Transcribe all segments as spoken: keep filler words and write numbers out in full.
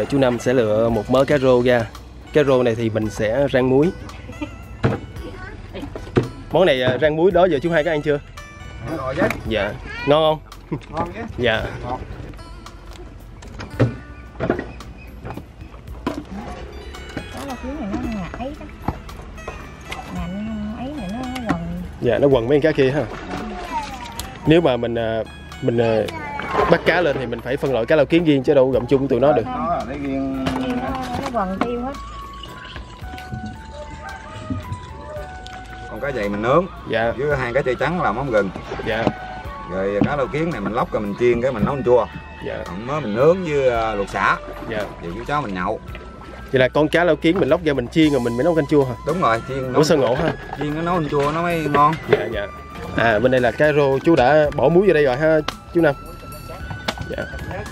chú Năm sẽ lựa một mớ cá rô ra. Cá rô này thì mình sẽ rang muối. Món này rang muối đó giờ chú Hai có ăn chưa? Rồi chứ. Dạ. Ngon không? Ngon chứ. Dạ. Ngon. Đó là cuốn này nó ngại đó. Ngạnh ấy này nó quần. Dạ, nó quần mấy con cá kia ha. Nếu mà mình mình bắt cá lên thì mình phải phân loại cá lau kiến riêng chứ đâu gặm chung tụi nó được. Nó là lấy riêng. Nó quần tiêu hết. Còn cá dày mình nướng. Dạ. Với hai cá chơi trắng là món gừng. Dạ. Rồi cá lau kiến này mình lóc rồi mình chiên cái mình nấu chua. Dạ. Còn mới mình nướng với luộc sả. Dạ. Rồi chú cháu mình nhậu. Vậy là con cá lau kiến mình lóc ra mình chiên rồi mình mới nấu canh chua hả? Đúng rồi, chiên. Ủa sao ngộ ha? Chiên nó nấu canh chua nó mới ngon. Dạ dạ. À bên đây là cá rô chú đã bỏ muối vô đây rồi ha chú Năm. Dạ.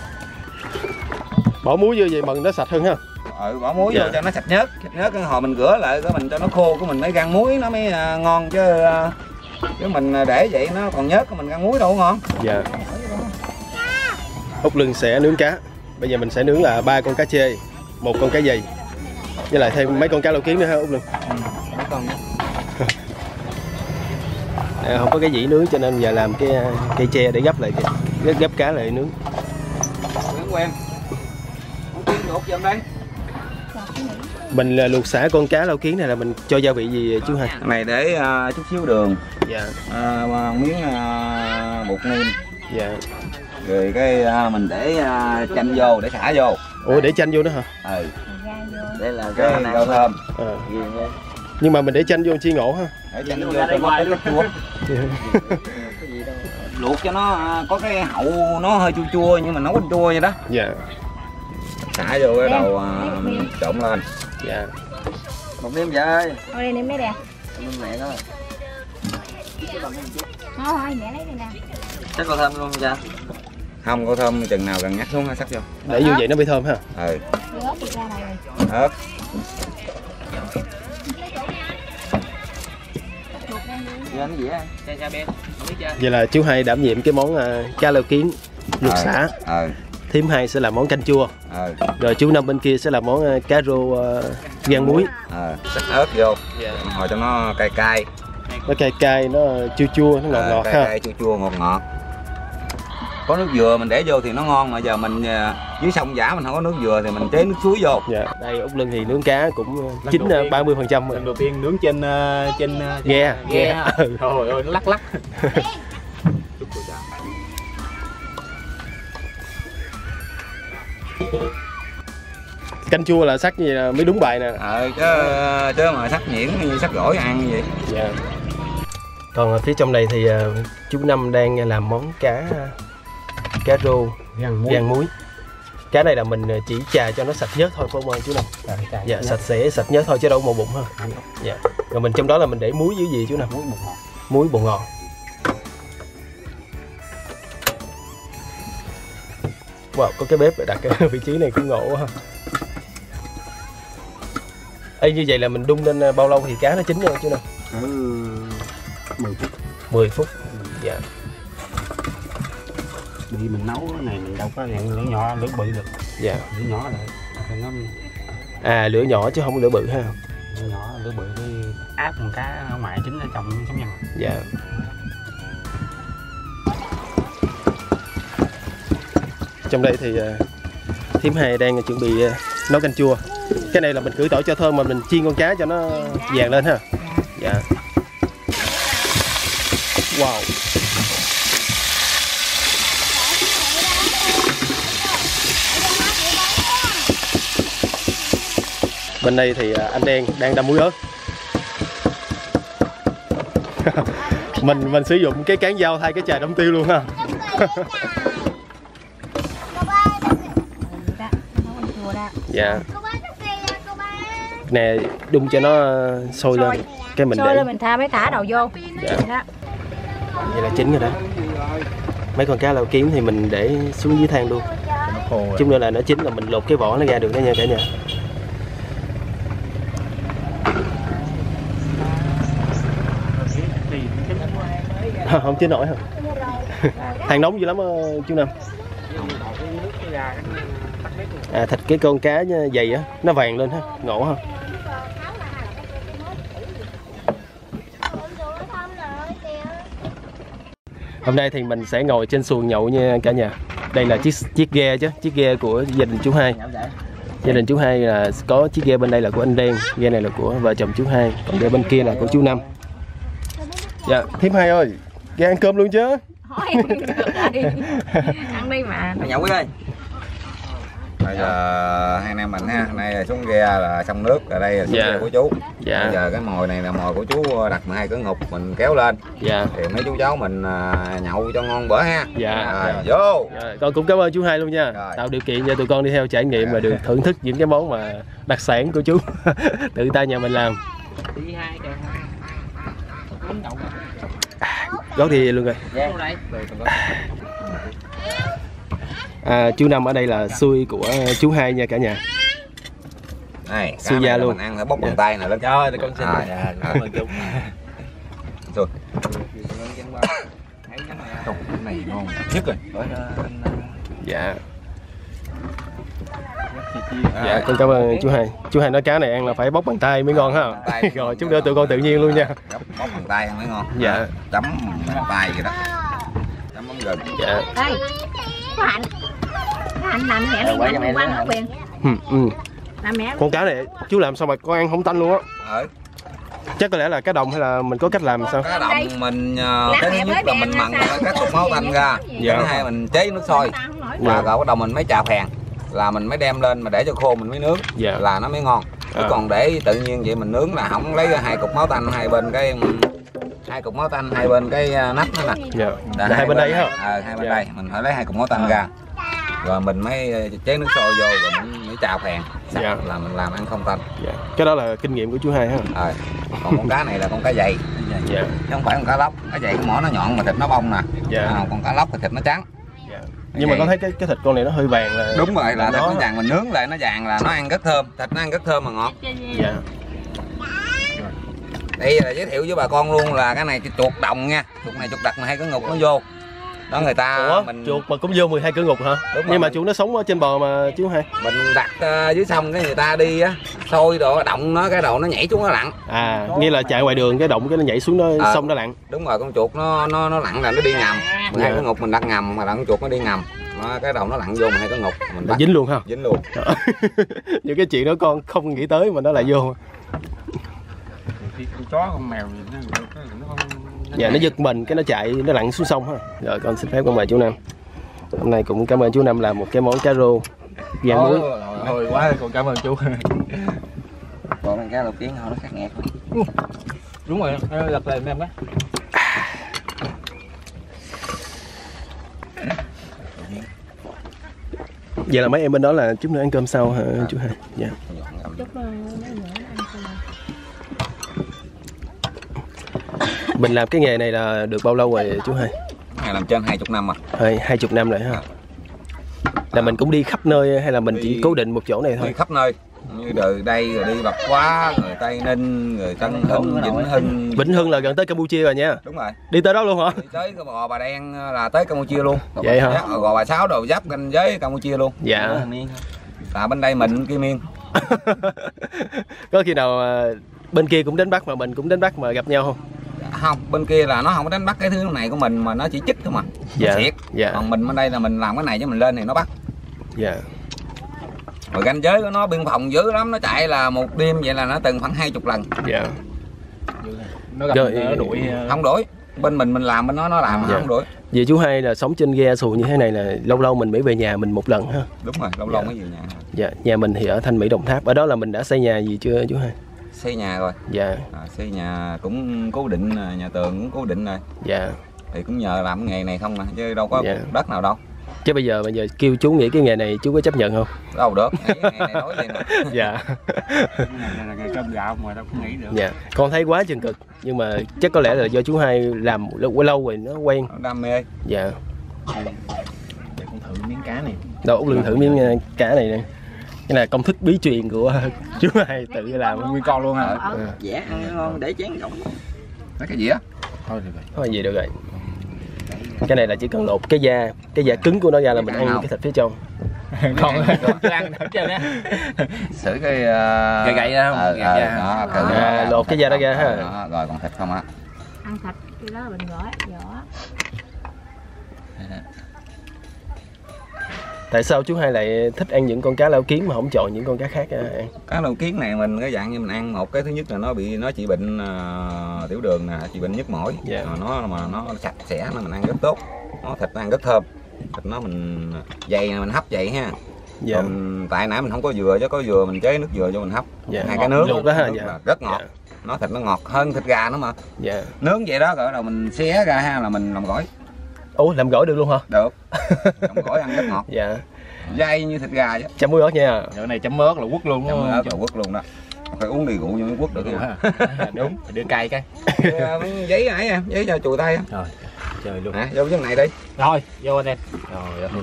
Bỏ muối vô vậy mần nó sạch hơn ha. Ừ, bỏ muối dạ. vô cho nó sạch nhớt, sạch nhớt cái hồi mình rửa lại cái mình cho nó khô của mình mới rang muối nó mới uh, ngon chứ uh, chứ mình để vậy nó còn nhớt mình rang muối đâu ngon. Dạ. Úc Lưng sẽ nướng cá. Bây giờ mình sẽ nướng là ba con cá chê, một con cá dày, với lại thêm mấy con cá lau kiến nữa ha Úc Lưng. Ừ, mấy con nữa. À, không có cái dĩ nướng cho nên giờ làm cái cây tre để gấp lại gấp, gấp cá lại nướng. Quen quen. Con kiến luộc vô đây. Mình là luộc xả con cá lau kiến này là mình cho gia vị gì chú Hai? Này để uh, chút xíu đường. Dạ. Uh, miếng uh, bột nêm. Dạ. Rồi cái uh, mình để uh, chanh vô để xả vô. Ủa để chanh vô nữa hả? Ừ. Đây là cái rau thơm. À. Nhưng mà mình để chanh vô chi ngộ ha. Để chanh vô cho nó có chút chua. Luộc cho nó có cái hậu nó hơi chua chua nhưng mà nấu canh chua vậy đó. Dạ. Xả vô cái đầu uh, mình trộn lên. Dạ. Một nêm vậy ơi. Thôi đây nêm đấy nè. Nêm mẹ thôi. Thôi mẹ lấy đây nè. Chắc có thơm luôn cha. Không có thơm chừng nào gần nhắc xuống nó sắc vô. Để vô vậy nó mới thơm ha. Ừ. Ớt thì ra này. Ớt. Vậy là chú Hai đảm nhiệm cái món uh, cá lau kiến luộc ừ. xả. Ừ. Thím Hai sẽ làm món canh chua. Ừ. Rồi chú Năm bên kia sẽ làm món uh, cá rô uh, rang muối. Ừ. Sắc ớt vô. Dạ. Hồi cho nó cay cay. Nó cay cay, nó chua chua, nó ngọt à, ngọt cay, ha. Cay chua chua ngọt ngọt. Có nước dừa mình để vô thì nó ngon mà giờ mình dưới sông giả mình không có nước dừa thì mình chế nước suối vô. Dạ. Đây Úc Lưng thì nướng cá cũng chín ba mươi phần trăm. Lần đầu tiên nướng trên uh, trên uh, ghe. Ghe. Ừ. Trời ơi nó lắc lắc. Canh chua là sắc gì là mới đúng bài nè. Ờ chứ chứ mà sắc nhuyễn như sắc gỏi ăn vậy. Dạ. Còn ở phía trong này thì uh, chú Năm đang làm món cá cá rô rang muối. rang muối. Cá này là mình chỉ chà cho nó sạch nhớt thôi phải không chú Năm? À, dạ, sạch sẽ sạch nhớt thôi chứ đâu màu bụng ha. Dạ. Rồi mình trong đó là mình để muối với gì chú Năm? Muối bột ngọt. Muối bột ngọt. Wow, có cái bếp để đặt cái vị trí này cũng ngộ ha. Ê, như vậy là mình đun lên bao lâu thì cá nó chín nha chú Năm? Ừ, mười phút. mười phút. Dạ. Vì mình nấu cái này mình đâu có dạng lửa nhỏ lửa bự được. Dạ. Lửa nhỏ lại thì nó à lửa nhỏ chứ không có lửa bự ha. Lửa nhỏ lửa bự đi áp con cá ở ngoài chín ở trong sống nhân. Dạ. Trong đây thì uh, thím Hai đang chuẩn bị uh, nấu canh chua. Cái này là mình khử tỏi cho thơm mà mình chiên con cá cho nó vàng lên ha. Dạ. Wow. Bên đây thì anh Đen đang đâm muối ớt. mình mình sử dụng cái cán dao thay cái chài đâm tiêu luôn ha. Dạ. Nè đun cho nó sôi, sôi. lên cái mình sôi để lên mình tha mới thả đầu vô. Dạ. Đó. Vậy là chín rồi đó. Mấy con cá lau kiến thì mình để xuống dưới than luôn. Chút nữa là nó chín là mình lột cái vỏ nó ra được đó nha cả nhà. Không chín nổi hả? Than nóng dữ lắm chú Năm. À, thịt cái con cá dày á, nó vàng lên ha, ngộ ha. Hôm nay thì mình sẽ ngồi trên xuồng nhậu nha cả nhà. Đây là chiếc chiếc ghe chứ, chiếc ghe của gia đình chú Hai. Gia đình chú Hai là có chiếc ghe bên đây là của anh Đen, ghe này là của vợ chồng chú Hai, còn ghe bên kia là của chú Năm. Dạ, thím Hai ơi, ghe ăn cơm luôn chứ? Thôi, ăn đi mà. Nhậu cái ơi. Bây giờ hai anh em mình ha, nay xuống ghe là sông nước, ở đây là xuống dạ. ghe của chú. Dạ. Bây giờ cái mồi này là mồi của chú đặt mười hai cỡ ngục, mình kéo lên. Dạ. Thì mấy chú cháu mình uh, nhậu cho ngon bữa ha. Dạ. Rồi, dạ. vô. Dạ. Con cũng cảm ơn chú Hai luôn nha. Rồi. Tạo điều kiện cho tụi con đi theo trải nghiệm dạ. và được thưởng thức những cái món mà đặc sản của chú. Tự tay nhà mình làm. Gót thì luôn rồi. À, chú Năm ở đây là xui của chú Hai nha cả nhà. Này, xui da luôn. Mình ăn phải bóc bằng tay này lên. Trời ơi, con xin. À, Dạ, cảm ơn chú. Rồi. Cái này ngon nhất rồi. Dạ. Dạ, con cảm ơn chú Hai. Chú Hai nói cá này ăn là phải bóc bằng tay mới ngon ha. Rồi, chút nữa tụi con tự nhiên luôn nha. Bóc bằng tay ăn mới ngon. Dạ. Chấm bằng tay vậy đó. Chấm mắm gừng. Dạ. Ê, có Hạnh. Có Hạnh làm mẹ đi ăn quanh ở quyền. Ừ, ừ. Làm mẹ. Con cá này chú làm sao mà con ăn không tanh luôn á. Ờ. Chắc có lẽ là cá đồng hay là mình có cách làm sao? Cá đồng mình uh, cái thứ nhất là mình mặn các cục máu tanh ra. Dạ. Thứ hai mình chế nước sôi. Và rồi bắt đầu mình mới chà phèn. Là mình mới đem lên mà để cho khô mình mới nướng. Dạ. Là nó mới ngon. Chứ À. còn để tự nhiên vậy mình nướng là không lấy hai cục máu tanh hai bên cái hai cục máu tanh hai bên cái nắp nữa nè. Dạ. Là Là hai bên đây ha. Ờ, hai bên Dạ. đây mình phải lấy hai cục máu tanh ra. Rồi mình mới chế nước sôi vô rồi mình mới chà phèn. Dạ. Là mình làm ăn không tanh. Dạ. Cái đó là kinh nghiệm của chú Hai ha. Ờ. Còn con cá này là con cá dày. Dạ. Chứ không phải con cá lóc. Cá dày cái mỏ nó nhọn mà thịt nó bông nè. Dạ. À, còn cá lóc thì thịt nó trắng. Dạ. Nhưng mà con thấy cái cái thịt con này nó hơi vàng là Đúng rồi, là thịt nó nó vàng, mình nướng lại nó vàng là nó ăn rất thơm, thịt nó ăn rất thơm mà ngọt. Dạ. Đây là giới thiệu với bà con luôn là cái này cái chuột đồng nha, chuột này chuột đặt mà hay có ngục nó vô. Đó người ta Ủa, mình chuột mà cũng vô mười hai cửa ngục hả? Đúng Nhưng mà rồi. chuột nó sống ở trên bờ mà chú Hai. mình đặt uh, dưới sông cái người ta đi á, sôi đồ động nó cái đầu nó nhảy xuống nó lặn. À, nghĩa là chạy ngoài đường cái động cái nó nhảy xuống nó À. sông nó lặn. Đúng rồi, con chuột nó nó nó lặn là nó đi ngầm. mười hai Dạ. cửa ngục mình đặt ngầm mà là con chuột nó đi ngầm. Nó, cái đầu nó lặn vô mười hai cửa ngục mình Là bắt dính luôn ha. dính luôn. Những cái chuyện đó con không nghĩ tới mà nó lại vô. Khi con chó con mèo gì nó nó không Dạ, nó giật mình cái nó chạy nó lặn xuống sông ha. Rồi con xin phép con mời chú Năm. Hôm nay cũng cảm ơn chú Năm làm một cái món cá rô vàng muối. Thôi quá rồi, con cảm ơn chú. Còn con cá lục kiến không nó khắc nghẹt. Đúng rồi, lật lại em đó. Vậy là mấy em bên đó là chút nữa ăn cơm sau hả chú Hai? Dạ. Mình làm cái nghề này là được bao lâu rồi chú Hai? Ngày làm trên hai chục năm mà. Hai hai chục năm rồi ha. Là mình cũng đi khắp nơi hay là mình chỉ Đi- cố định một chỗ này Đi thôi? khắp nơi. Như từ đây rồi đi Bạch Quá, rồi Tây Ninh, rồi Tân Hưng, Vĩnh Hưng. Vĩnh Hưng là gần tới Campuchia rồi nha. Đúng rồi. Đi tới đó luôn hả? Đi tới cái Gò Bà Đen là tới Campuchia luôn. Vậy hả? Rồi Gò Bà Sáu đồ giáp ranh giới Campuchia luôn. Dạ. Là bên đây mình kia miên. Có khi nào à, bên kia cũng đánh bắt mà mình cũng đánh bắt mà gặp nhau không? Không, bên kia là nó không có đánh bắt cái thứ này của mình mà nó chỉ chích thôi mà. Dạ. Nó xiết. Dạ. Còn mình bên đây là mình làm cái này cho mình lên thì nó bắt. Dạ. Rồi ranh giới của nó biên phòng dữ lắm, nó chạy là một đêm vậy là nó từng khoảng hai chục lần. Dạ. Nó gặp Rồi. nó đuổi. Không đuổi. Bên mình mình làm bên nó nó làm mà Dạ. không đuổi. Vậy chú Hai là sống trên ghe xuồng như thế này là lâu lâu mình mới về nhà mình một lần ha? Đúng rồi, lâu lâu Dạ. mới về nhà. Dạ. Nhà mình thì ở Thanh Mỹ Đồng Tháp. Ở đó là mình đã xây nhà gì chưa chú Hai? Xây nhà rồi. Dạ. À, xây nhà cũng cố định, nhà tường cũng cố định rồi. Dạ. Thì cũng nhờ làm cái nghề này không nè, chứ đâu có Dạ. đất nào đâu. Chứ bây giờ bây giờ kêu chú nghĩ cái nghề này chú có chấp nhận không? Đâu được, nghĩ cái nghề này nói vậy nè. Dạ. Này là ngày cơm gạo mà đâu có nghĩ được. Dạ. Con thấy quá chừng cực nhưng mà chắc có lẽ là do chú Hai làm lâu, lâu rồi nó quen. Nó đam mê. Dạ. Để con thử miếng cá này. Đâu Út Lương thử miếng uh, cá này nè. Cái là công thức bí truyền của chú Hai tự làm. Nguyên con luôn hả? À. Dẻ ăn ngon để chén rộng. Lấy cái gì á? Thôi được rồi. Thôi vậy được rồi. Cái này là chỉ cần lột cái da, cái da cứng của nó ra là mình Ăn ăn không? cái thịt phía trong. Còn chưa ăn hết trơn á. Xử cái uh... gậy gậy ra không? Ờ, Gậy ờ, ra. đó, cử À, đó, lột cái da đó ra ha. đó, rồi còn thịt không á. Ăn thịt cái đó là mình gỏi vỏ. Tại sao chú Hai lại thích ăn những con cá lau kiến mà không chọn những con cá khác ăn? Cá lau kiến này mình cái dạng như mình ăn một cái thứ nhất là nó bị nó trị bệnh uh, tiểu đường nè, trị bệnh nhức mỏi. Dạ. Mà nó mà nó sạch sẽ nó mình ăn rất tốt. Nó thịt nó ăn rất thơm. Thịt nó mình dày mình hấp dày ha. Dạ. Còn tại nãy mình không có dừa chứ có dừa mình chế nước dừa cho mình hấp. Dạ. Hai cái nướng luộc đó ha. nước Dạ. là rất ngọt. Dạ. Nó thịt nó ngọt hơn thịt gà nữa mà. Dạ. Nướng vậy đó rồi đầu mình xé ra ha là mình làm gỏi. Ủa làm gỏi được luôn hả? Được. Làm gỏi ăn rất ngọt. Dạ. Dai như thịt gà chứ. Chấm muối ớt nha. Cái này chấm ớt là quất luôn đúng Chấm không? ớt là quất luôn đó. Phải uống đi rượu như quất được nha. Đúng, đưa cay cái. Giấy này em, giấy cho chùi tay em. Rồi, chơi luôn. Nè, vô cái này đi. Rồi, vô anh em. Rồi ơi.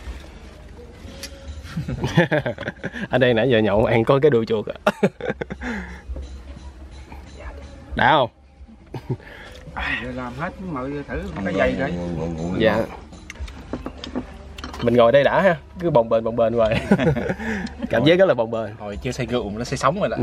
Ở đây nãy giờ nhậu ăn có cái đuôi chuột à. Đã không? Làm hết mọi thử cái dây coi. Dạ. Mình ngồi đây đã ha, cứ bồng bềnh bồng bềnh hoài. Cảm giác rất là bồng bềnh. Hồi chưa say rượu nó say sống rồi đó. Ừ.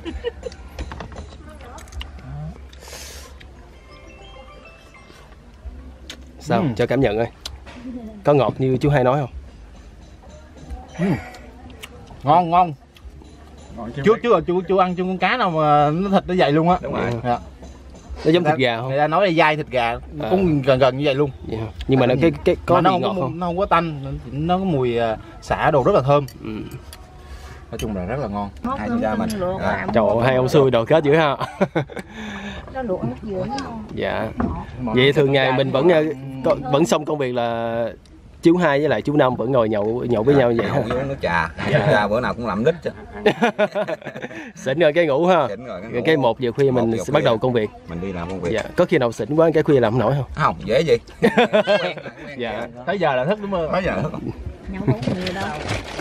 Sao? Ừ. Cho cảm nhận ơi. Có ngọt như chú Hai nói không? Ừ. Ngon ngon. Chú chú chú chú ăn chung con cá nào mà nó thịt nó dày luôn á. Đúng rồi. Dạ. Nó giống thịt gà không? Người ta nói là dai thịt gà À. cũng gần gần như vậy luôn. Dạ. Nhưng mà nó cái cái có Mà nó vị không ngọt có, không? nó không có tanh, nó có mùi xả đồ rất là thơm. Ừ. Nói chung là rất là ngon. Mốt Hai cơm cha mình. tinh luộc Rồi. là Trời ơi, hai ông xui đồ kết dữ ha. nó luộc nước dừa nó ngon. Dạ. Vậy thường ngày mình vẫn ờ, có, vẫn xong công việc là chú Hai với lại chú Năm vẫn ngồi nhậu nhậu với nhau vậy ha. Nhậu với uống nước trà. Nước trà bữa nào cũng làm lít chứ. Xỉn rồi cái ngủ ha. Xỉn rồi, cái Cái, ngủ. cái một giờ khuya Một mình giờ sẽ khuya. bắt đầu công việc. Mình đi làm công việc. Dạ. Có khi nào xỉn quá cái khuya làm không nổi không? Không, dễ gì. Dạ. Tới giờ là thức đúng không? Tới giờ thức. Nhậu không nhiều đâu.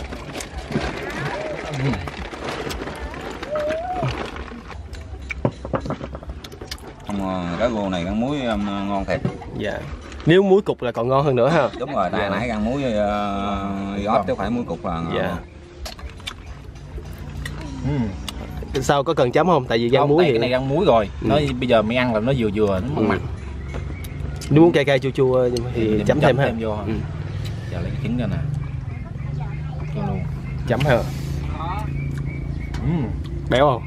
Không, cái rô này cái muối um, ngon thiệt. Dạ. Nếu muối cục là còn ngon hơn nữa ha. Đúng rồi, nãy nãy ăn muối uh, giót chứ phải muối cục là ngon. Dạ. Ừ. Sao có cần chấm không? Tại vì rang Không, muối tại thì cái này ăn muối rồi. Ừ. Nó bây giờ mới ăn là nó vừa vừa nó mặn Ừ. mặn. nếu muốn cay cay chua chua thì chấm thêm ha. Thêm vô. Ừ. Giờ lấy cái trứng ra nè. Cho luôn. Chấm ha. Ừ. Béo không?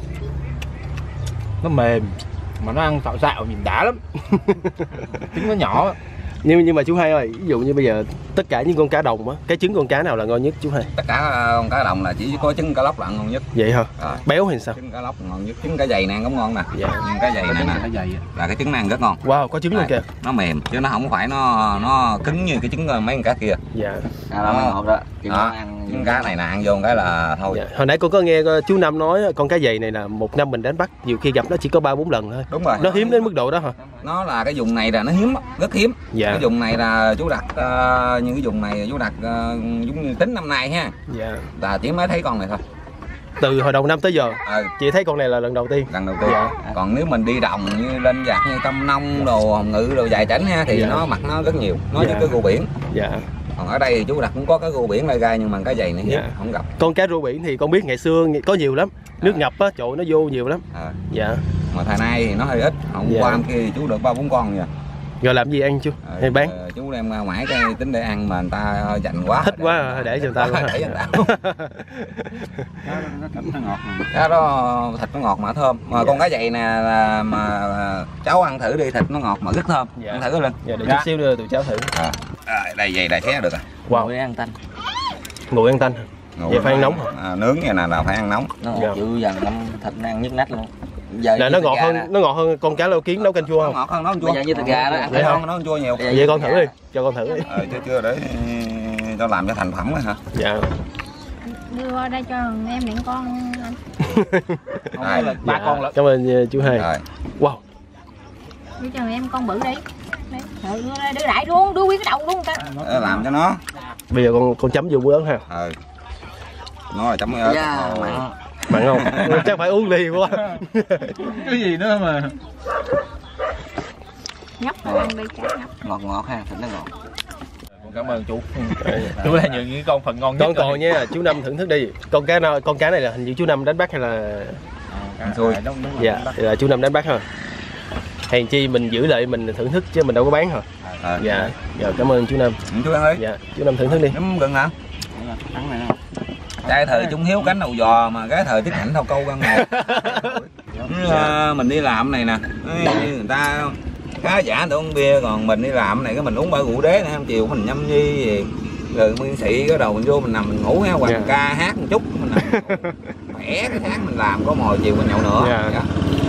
Nó mềm mà nó ăn xạo xạo nhìn đã lắm. Trứng nó nhỏ. Nhưng nhưng mà chú Hai ơi, ví dụ như bây giờ tất cả những con cá đồng á, cái trứng con cá nào là ngon nhất chú Hai? Tất cả con cá đồng là chỉ có trứng cá lóc là ngon nhất. Vậy hả? Rồi. Béo hay sao? Trứng cá lóc ngon nhất, trứng cá dày này cũng ngon nè. Dạ. Nhưng cá dày này nè Cái dày. là cái trứng nó ăn rất ngon. Wow, có trứng luôn kìa. Nó mềm chứ nó không phải nó nó cứng như cái trứng mấy con cá kia. Dạ. À, đó, đó. đó. Trứng cá này nè ăn vô cái là thôi. Dạ. Hồi nãy con có nghe chú Năm nói con cá dày này là một năm mình đánh bắt nhiều khi gặp nó chỉ có ba bốn lần thôi. Đúng rồi. Nó hiếm đến mức độ đó hả? Nó là cái vùng này là nó hiếm, rất hiếm. Dạ. Cái vùng này là chú đặt uh, như cái vùng này chú đặt uh, giống như tính năm nay ha. Dạ. Là chỉ mới thấy con này thôi. Từ hồi đầu năm tới giờ. Ừ. Chị thấy con này là lần đầu tiên. Lần đầu tiên. Dạ. Còn nếu mình đi đồng như lên giặt như Tâm Nông đồ Hồng Ngự đồ dài chảnh ha thì Dạ. nó mặt nó rất nhiều, nó Dạ. như cái rùa biển. Dạ. Còn ở đây thì chú đặt cũng có cái rùa biển lai gai nhưng mà cái dày này hiếm, Dạ. không gặp. Con cá rô biển thì con biết ngày xưa có nhiều lắm. Nước À. ngập á, trời ơi, nó vô nhiều lắm. À. Dạ. Mà thời nay thì nó hơi ít. Hôm Dạ. qua hôm kia thì chú được ba bốn con nha. Rồi làm gì ăn chú? À, Hay bán? chú đem ra ngoài cái tính để ăn mà người ta dành quá. Thích quá à, để cho người ta luôn để cho người ta. Thịt nó ngọt. Cá đó thịt nó ngọt mà thơm. Mà Dạ. con cá dày nè là mà cháu ăn thử đi, thịt nó ngọt mà rất thơm. Dạ. Ăn thử lên. Dạ, để Dạ. chút xíu nữa tụi cháu thử. À. À, đây dày đây xé được à. Wow. Để ăn tanh. Nguội ăn tanh. Ngồi Vậy phải ăn nóng hả? À, nướng như này là phải ăn nóng. Nó Dạ. ngọt dữ dằn năm thịt nó ăn nhức nách luôn. Giờ Là như nó thịt ngọt gà hơn nè. nó ngọt hơn con cá lau kiến nấu canh chua Nó không? ngọt hơn nó không chua. Bây giờ như thịt gà đó ăn Vậy Nó hả? không, nó không chua nhiều. Bây giờ Vậy như con thịt thử gà. đi, cho con thử đi. Ờ, chưa chưa để cho làm cho thành phẩm đó hả? Dạ. Đưa qua đây cho em miệng con anh. Đây. Ba Dạ. con lận. Cảm ơn uh, chú Hai. Rồi. Wow. Đưa cho em con bự đi. Đấy, đưa, đưa, đưa đại luôn, đưa nguyên cái đầu luôn ta. Để làm cho nó. Bây giờ con con chấm vô muối ớt ha. Ừ. Nó là chấm ớt. Dạ, Thôi. mặn. Mặn không? Chắc phải uống ly quá. Cái gì nữa mà. Nhóc nó ăn đi cá nhóc. Ngọt ngọt ha, thịt nó ngọt. Cảm ơn chú. Chú đã nhận những con phần ngon nhất. Con còn nha, chú Năm thưởng thức đi. Con cá nào, con cá này là hình như chú Năm đánh bắt hay là Xui. dạ là chú Năm đánh bắt hả? Hèn chi mình giữ lại mình thưởng thức chứ mình đâu có bán hả? À. Dạ, dạ cảm ơn chú Năm. Chú ăn đi. Dạ, chú Năm thưởng thức đi. Nấm gừng hả? Cái thời Trung Hiếu cánh đầu giò mà cái thời Tiết Hạnh thao câu găng một. À, mình đi làm này nè, người ta cá giả để uống bia, còn mình đi làm này cái mình uống ba rượu đế này, chiều mình nhâm nhi gì rồi nguyên sĩ cái đầu mình vô mình nằm mình ngủ ha, hoặc yeah. ca hát một chút mình nằm khỏe cái tháng mình làm có mồi chiều mình nhậu nữa. Yeah. Dạ.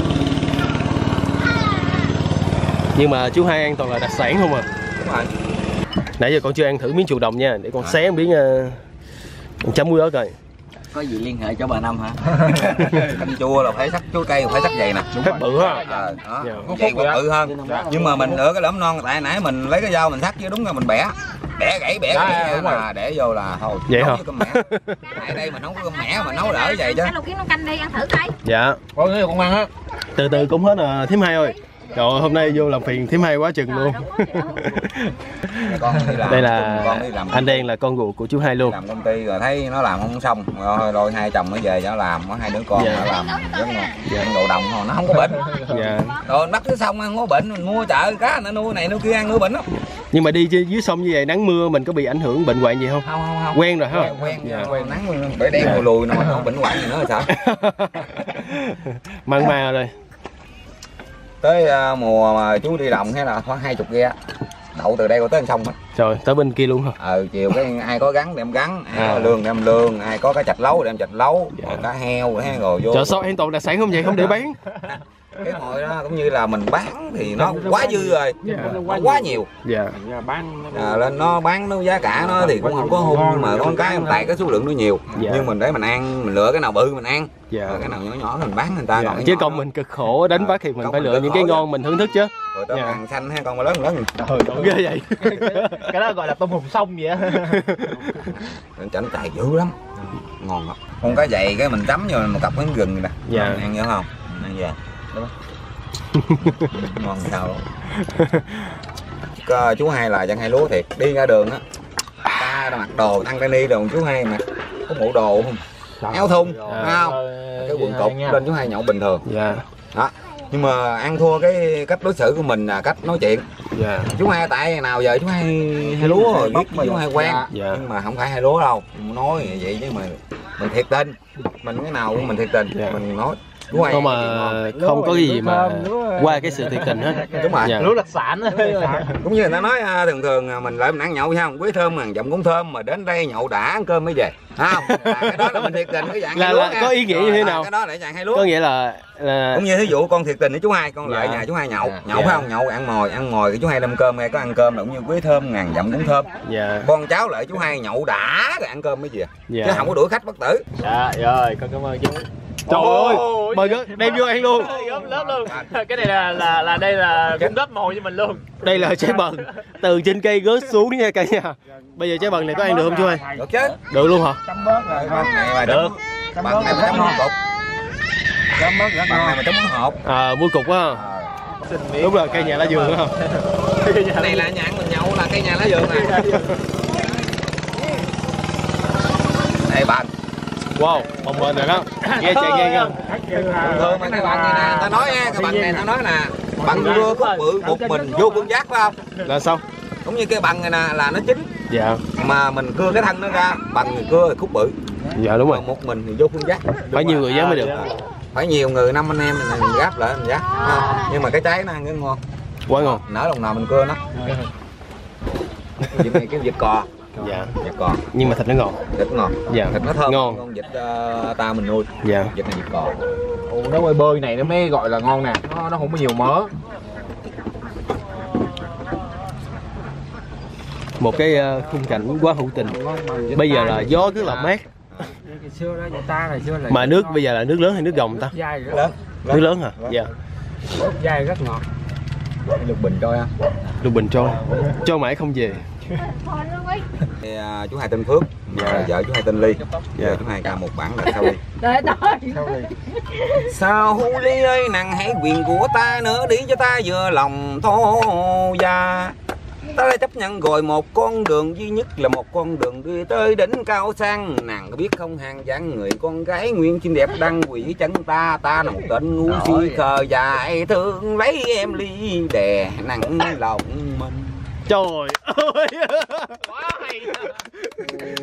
Nhưng mà chú Hai ăn toàn là đặc sản không à? Đúng rồi. Nãy giờ con chưa ăn thử miếng chù đồng nha, để con à. xé miếng uh, chấm muối ớt coi. Có gì liên hệ cho bà Năm hả? Canh chua là phải sắc chuối cây phải sắc dày nè. Sắc bự ha. Ờ, đó. Dày còn bự hơn. Nhưng mà mình nửa cái lõm non tại nãy mình lấy cái dao mình thắt chứ đúng là mình bẻ. Bẻ gãy bẻ gãy mà để vô là thôi. Vậy hả? Tại đây mình không có cơm mẻ mà nấu đỡ vậy chứ. Cái lục kiến nó canh đi ăn thử coi. Dạ. Con nghĩ con ăn á. Từ từ cũng hết à thím Hai ơi. Trời hôm nay vô làm phiền thím Hai quá chừng luôn. Con đi làm, đây là con đi làm anh Đen là con ruột của chú Hai luôn. Làm công ty rồi thấy nó làm không xong rồi đôi hai chồng nó về nó làm có hai đứa con dạ. nó làm rất ngon. Dạ. Độ đồng thôi nó không có bệnh. Dạ. Rồi bắt cứ xong ăn có bệnh mình mua chợ cá nó nuôi này nuôi kia ăn nuôi bệnh lắm. Nhưng mà đi dưới sông như vậy nắng mưa mình có bị ảnh hưởng bệnh hoạn gì không? Không không không. Quen rồi ha. Quen quen, dạ. quen nắng bể đen lùi lùi nó không bệnh hoạn gì nữa sao? Mặn mà rồi. Tới uh, mùa mà chú đi đồng hay là khoảng hai chục ghe đậu từ đây qua tới sông á. Rồi tới bên kia luôn hả? Ờ chiều cái ai có gắn đem gắn, ai à. có lương đem lương, ai có cá chạch lấu đem chạch lấu, dạ. cá heo rồi rồi vô. Trời sao an toàn đặc sản không vậy không để bán? Cái hồi đó cũng như là mình bán thì nó quá dư rồi, dạ. nó quá nhiều. Dạ. À, lên nó bán nó giá cả nó thì cũng không có hung nhưng mà con cái tại cái số lượng nó nhiều. Dạ. Nhưng mình để mình ăn mình lựa cái nào bự mình ăn. Dạ. Rồi cái nào nhỏ nhỏ mình bán người ta. Dạ. Còn chứ còn mình cực khổ đánh bắt thì mình phải lựa những cái ngon chứ. Mình thưởng thức chứ. Rồi tôm hàng xanh hay con mà lớn lớn. Trời ghê vậy. Cái đó gọi là tôm hùm sông vậy á. Chảnh tài dữ lắm. Ngon lắm. Con cá dày cái mình chấm vô một cặp miếng gừng nè. Dạ. Ăn nhớ không? Ăn về. Đúng không? Ngon sao luôn. Chú Hai là dân Hai lúa thiệt, đi ra đường á ta mặc đồ tăng ni đồ chú Hai mà có bộ đồ không áo thun à. Không cái quần cột lên chú Hai nhậu bình thường. Dạ. Đó nhưng mà ăn thua cái cách đối xử của mình là cách nói chuyện. Dạ. Chú Hai tại nào giờ chú Hai Hai lúa rồi biết chú Hai quen. Dạ. Nhưng mà không phải Hai lúa đâu nói vậy chứ mà mình thiệt tình mình cái nào cũng mình thiệt tình. Dạ. Mình nói không mà không có gì mà qua cái sự thiệt tình hết. Đúng rồi. Lúa đặc sản cũng như người ta nói thường thường mình lại mình ăn nhậu sao quế thơm hàng dặm cũng thơm mà đến đây nhậu đã ăn cơm mới về không à, cái đó là mình thiệt tình cái dạng là, hai lúa là có ý nghĩa như thế nào? À, cái đó là dạng hai lúa có nghĩa là, là... cũng như thí dụ con thiệt tình với chú Hai con lại dạ. nhà chú Hai nhậu dạ. nhậu dạ. phải không nhậu ăn mồi ăn mồi cái chú Hai đâm cơm hay có ăn cơm là cũng như quế thơm ngàn dặm cũng thơm dạ. con cháu lại chú Hai nhậu đã rồi ăn cơm mới về dạ. chứ không có đuổi khách bất tử. Dạ rồi con cảm ơn chú. Trời ơi, mời đem vô ăn luôn. Gớm lớp luôn. Cái này là là là đây là cung cấp mồi cho mình luôn. Đây là trái bần từ trên cây rớt xuống nha cả nhà. Bây giờ trái bần này có ăn được không chú ơi? Được chứ. Được luôn hả? Chấm bớt rồi. Bần này mà được. Bần này mà chấm món cục. Chấm bớt rất ngon. Bần này mà chấm món hộp. À muối cục á. Đúng rồi cây nhà lá vườn đó. Cái này là nhà ăn mình nhậu là cây nhà lá vườn nè. Đây bần. Wow, bồng bềnh rồi đó. Nghe chạy nghe không? Thường mà cái bằng này nè, ta nói nha, cái bằng này ta nói nè, bằng cưa khúc bự một mình vô phương giác phải không? Là sao? Cũng như cái bằng này nè là nó chín. Dạ. Mà mình cưa cái thân nó ra, bằng người cưa khúc bự. Dạ đúng rồi. Một mình thì vô phương giác. Phải nhiều người giác mới được. Phải nhiều người năm anh em mình gáp lại mình giác. Nhưng mà cái trái nó ăn cái ngon. Quá ngon. Nở lòng nào mình cưa nó. Vịt này cái vịt cò. Dạ. Vịt cò. Nhưng mà thịt nó ngon. Thịt ngon. Dạ. Thịt nó thơm. Ngon. Con vịt uh, ta mình nuôi. Dạ. Vịt này vịt cò. Ồ, nó bơi bơi này nó mới gọi là ngon nè. Nó nó không có nhiều mỡ. Một cái uh, khung cảnh quá hữu tình. Bây giờ là gió rất là mát. Mà nước bây giờ là nước lớn hay nước gồng ta? Lớn. Nước lớn hả? Dạ. Nước dai rất ngọt. Lục bình trôi á. Lục bình trôi. Trôi mãi không về. Thì, uh, chú Hai tên Phước, dạ. vợ chú Hai tên Ly, dạ. chú Hai ca một bản là Sao Ly. Đợi tôi. Sao Ly ơi nàng hãy quyền của ta nữa đi cho ta vừa lòng thô già. ta đã chấp nhận rồi, một con đường duy nhất là một con đường đi tới đỉnh cao sang. Nàng có biết không, hàng vạn người con gái nguyên xinh đẹp đang quỳ chân ta. Ta là một tên ngu si khờ dại, thương lấy em ly đè nặng lòng mình. Trời ơi. Quá hay.